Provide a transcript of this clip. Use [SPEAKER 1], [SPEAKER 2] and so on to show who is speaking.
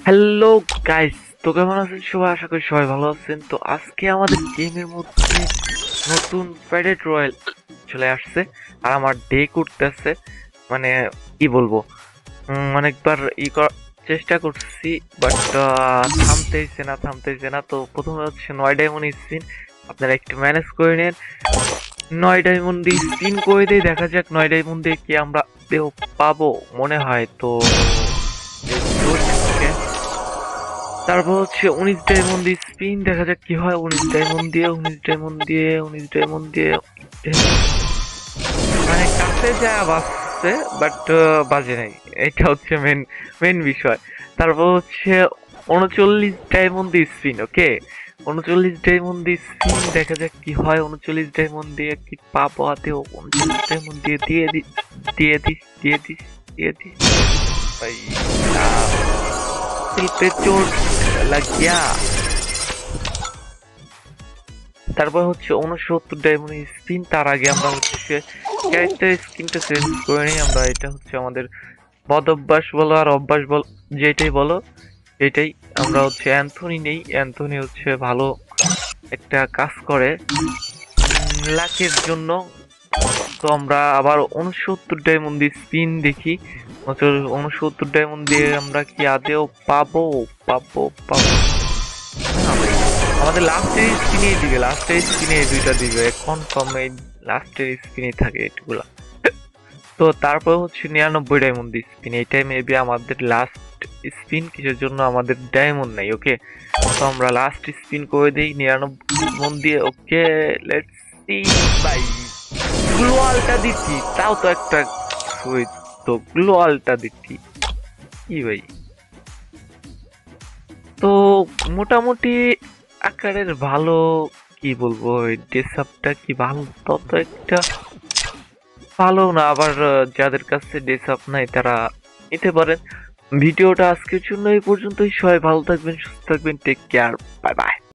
[SPEAKER 1] Hello guys, তো কেমন আছেন সবাই? আশা করি সবাই ভালো আছেন। তো আজকে আমাদের গেমের মধ্যে নতুন প্যাডেড রয়্যাল চলে আসছে আর আমার ডে করতেছে, মানে কি বলবো, অনেকবার চেষ্টা করছি বাট থামতেইছে না। তো প্রথমে হচ্ছে 9 ডায়মন্ড স্পিন, আপনারা একটু ম্যানেজ করে নেন। 9 ডায়মন্ড দিয়ে স্পিন করে দিয়ে দেখা যাক 9 ডায়মন্ড দিয়ে কি আমরা পাবো মনে হয়। তো তারপর হচ্ছে 19 ডায়মন্ড দিয়ে স্পিন, দেখা যাক কি হয়। 19 ডায়মন্ড দিয়ে মানে কাছে যা বাজছে বাট বাজে নাই, এটা হচ্ছে মেন বিষয়। তারপর হচ্ছে 39 ডায়মন্ড দিয়ে স্পিন, ওকে 39 ডায়মন্ড দিয়ে স্পিন, দেখা যাক কি হয়। 39 ডায়মন্ড দিয়ে কি পাবো হাতেও। 39 ডায়মন্ড দিয়ে দিয়ে দিস ভাই, पे चोट लग गया। তারপর হচ্ছে 69 ডায়মন্ড স্পিন। তার আগে আমরা হচ্ছে ক্যারেক্টার স্কিনটা চেঞ্জ করে নিই। আমরা এটা হচ্ছে আমাদের বদ অভ্যাস বলো আর অভ্যাস বল, যেটাই বলো এটাই। আমরা হচ্ছে অ্যান্থনি নেই। অ্যান্থনি হচ্ছে ভালো একটা কাজ করে লাকের জন্য। তো আমরা আবার 69 ডায়মন্ড দিয়ে স্পিন দেখি। 69 ডায়মন্ড দিয়ে আমরা কি আদেও পাবো? আমাদের লাস্টের স্পিনে এই দুইটা দিবে কনফার্ম, এই লাস্টের স্পিনে থাকে এগুলা। তো তারপর হচ্ছে 99 ডায়মন্ড দিয়ে স্পিন, এইটাই মেবি আমাদের লাস্ট স্পিন। কিসের জন্য আমাদের ডায়মন্ড নাই, ওকে। তো আমরা লাস্ট স্পিন করে দিই 99 ডায়মন্ড দিয়ে, ওকে লেটস সি ভাই। গ্লোয়ালটা দিচ্ছি, তাও তো একটা সুইচ, তো গ্লোয়ালটা দিচ্ছি কি ভাই। তো মোটামুটি আকারের ভালো, কি বলবো, ডেসআপটা কি ভালো, তত একটা ভালো না। আবার যাদের কাছে ডেসআপ নাই তারা নিতে পারেন। ভিডিওটা আজকের জন্য এই পর্যন্তই। সবাই ভালো থাকবেন, সুস্থ থাকবেন, টেক কেয়ার, বাই বাই।